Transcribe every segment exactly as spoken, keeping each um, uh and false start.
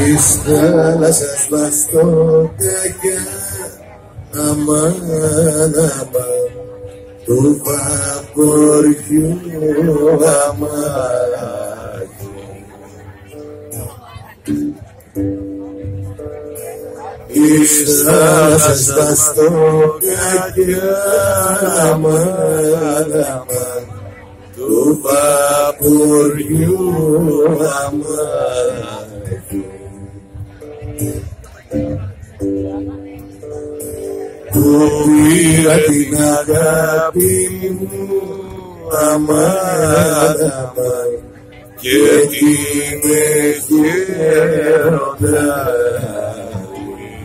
της θάλασσας βαστότια αμάν αμάν του βαπόριου αμάχη. Της θάλασσας βαστότια αμάν αμάν του βαπόριου αμάχη. Που πήρα την αγάπη μου αμάν αμάν και την εχαιροντάει.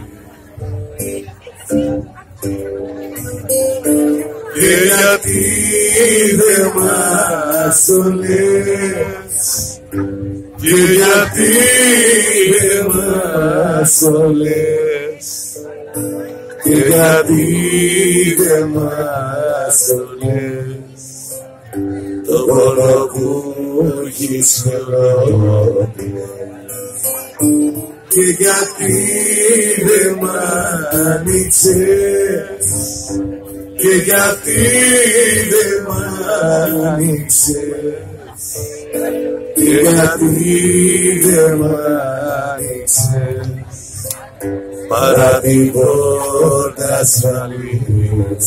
Και γιατί δεν μας το λες, και γιατί δεν μας το λες, και γιατί δεν μας το λες, το πόνο που έχεις ολόκληρες. Και γιατί δεν μ' άνοιξες, και γιατί δεν μ' άνοιξες, και γιατί δεν μ' άνοιξες, παρά την πόρτα ασφαλής.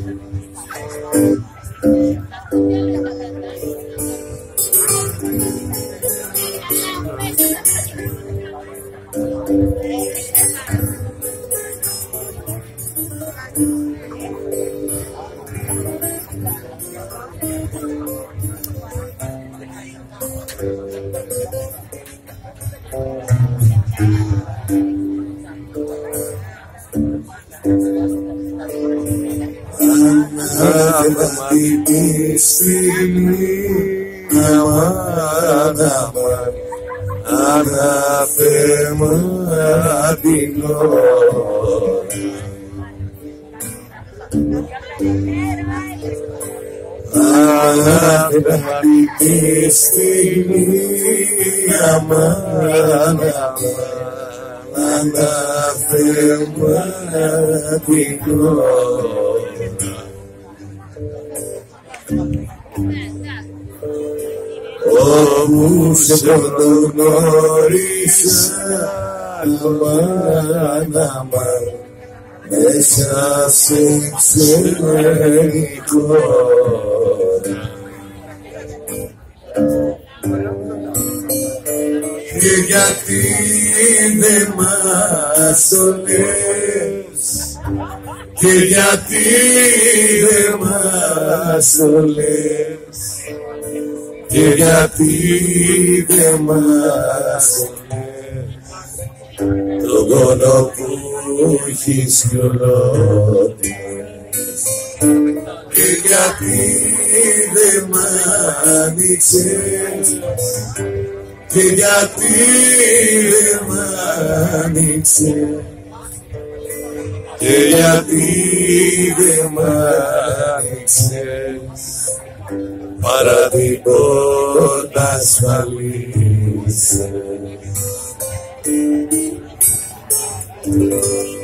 Ανάβει τη στιγμή αμάν αμάν, ανάθεμα την ώρα. Ανάβει τη στιγμή αμάν αμάν, ανάθεμα την ώρα. Όπου σε πρώτο γνώρισα αμάν αμάν, μέσα σε ξενή χώρα. Και γιατί δεν μας το λες, και γιατί δεν μας το λες, και γιατί δεν μας το λες, τον πόνο που έχεις ολόκληρες. Και γιατί δεν μ' άνοιξες, και γιατί δεν μ' άνοιξες, και γιατί δεν μ' άνοιξες, παρά την πόρτα ασφαλής.